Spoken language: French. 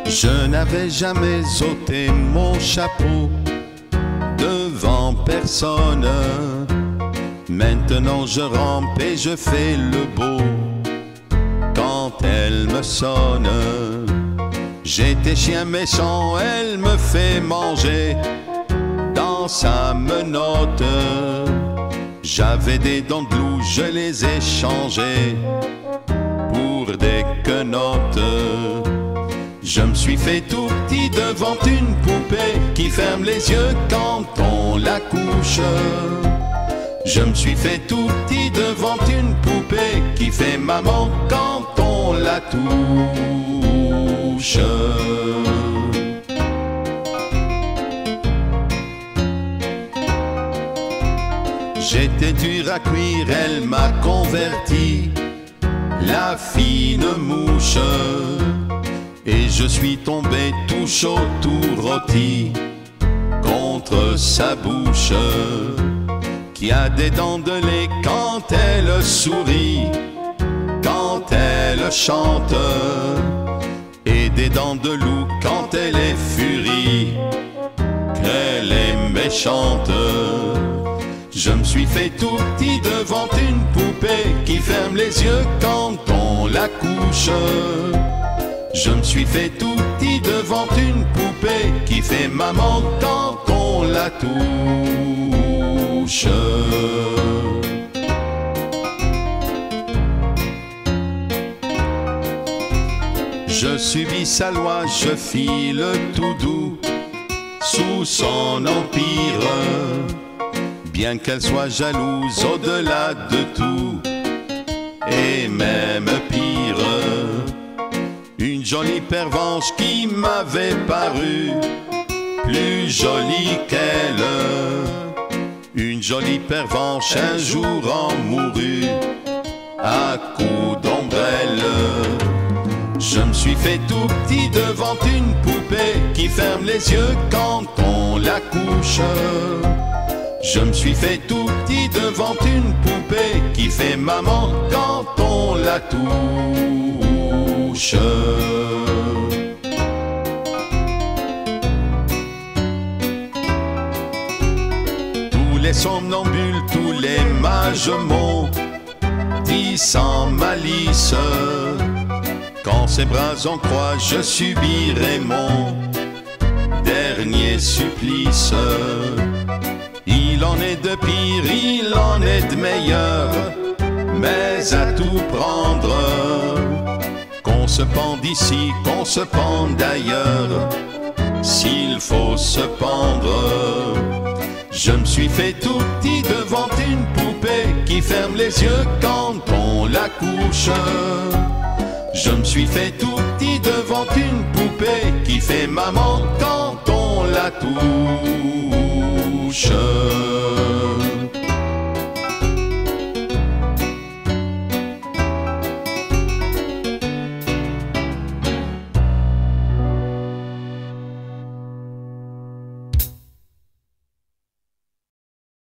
Je n'avais jamais ôté mon chapeau devant personne. Maintenant je rampe et je fais le beau quand elle me sonne. J'étais chien méchant, elle me fait manger dans sa menotte. J'avais des dents de loup, je les ai changées pour des quenottes. Je me suis fait tout petit devant une poupée qui ferme les yeux quand on la couche. Je me suis fait tout petit devant une poupée qui fait maman quand on la touche. J'étais dur à cuire, elle m'a converti, la fine mouche. Et je suis tombé tout chaud, tout rôti contre sa bouche, qui a des dents de lait quand elle sourit, quand elle chante, et des dents de loup quand elle est furie, qu'elle est méchante. Je me suis fait tout petit devant une poupée qui ferme les yeux quand on la couche. Je me suis fait tout petit devant une poupée qui fait maman quand on la touche. Je subis sa loi, je file tout doux sous son empire, bien qu'elle soit jalouse au-delà de tout, et même pire. Une jolie pervenche qui m'avait paru plus jolie qu'elle. Une jolie pervenche un jour en mourut à coups d'ombrelle. Je me suis fait tout petit devant une poupée qui ferme les yeux quand on la couche. Je me suis fait tout petit devant une poupée qui fait maman quand on la touche. Tous les somnambules, tous les mages m'ont dit sans malice, quand ses bras en croix je subirai mon dernier supplice. Il en est de pire, il en est de meilleur, mais à tout prendre, qu'on se pende ici, qu'on se pende d'ailleurs, s'il faut se pendre. Je me suis fait tout petit devant une poupée qui ferme les yeux quand on la couche. Je me suis fait tout petit devant une poupée qui fait maman quand on la touche.